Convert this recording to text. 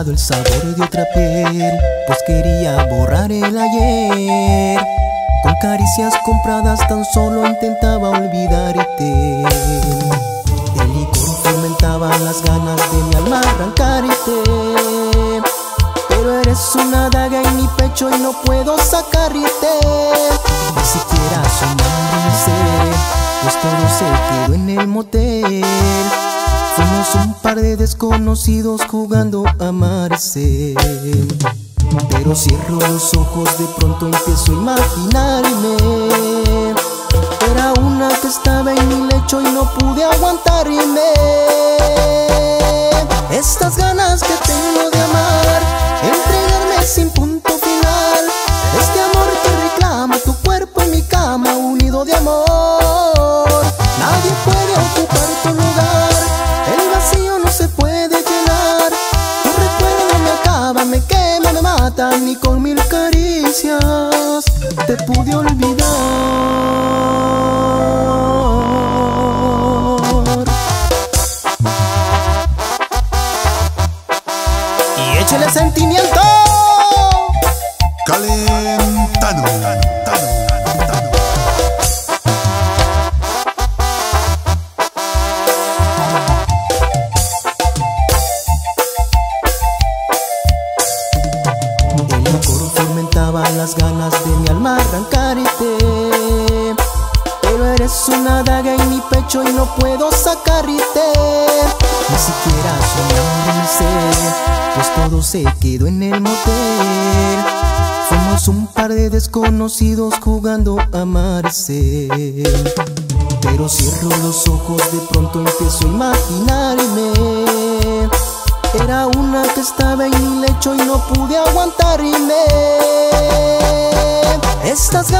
olvidado el sabor de otra piel, pues quería borrar el ayer. Con caricias compradas tan solo intentaba olvidarte. El licor fomentaba las ganas de mi alma arrancarte, pero eres una daga en mi pecho y no puedo sacarte. Ni siquiera sonarse, pues todo se quedó en el motel. Fuimos un par de desconocidos jugando a amarse. Pero cierro los ojos, de pronto empiezo a imaginarme. Era una que estaba en mi lecho y no pude aguantarme. Estas ganas que tengo de amar, entregarme sin punto final. Este amor que reclama tu cuerpo en mi cama, unido de amor. Nadie puede ocupar tu lugar, el vacío no se puede llenar. Tu recuerdo me acaba, me quema, me mata, ni con mil caricias te pude olvidar. Y échale sentimiento. Calentano. El licor fomentaba las ganas de mi alma arrancarte, pero eres una daga en mi pecho y no puedo sacarte. Ni siquiera sonarse, pues todo se quedó en el motel. Fuimos un par de desconocidos jugando a amarse. Pero cierro los ojos, de pronto empiezo a imaginarme. Era una que estaba en mi lecho y no pude aguantarme. Estas